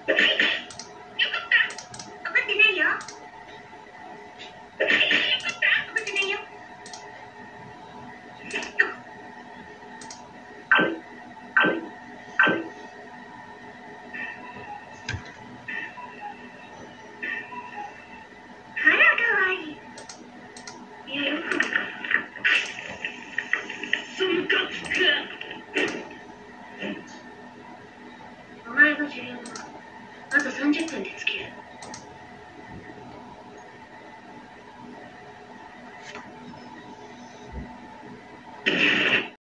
怒ってないよ。怒ってないよ。あら、かわいい。いや、よく。 ムカつく。 お前が重要だ。あと30分で着ける。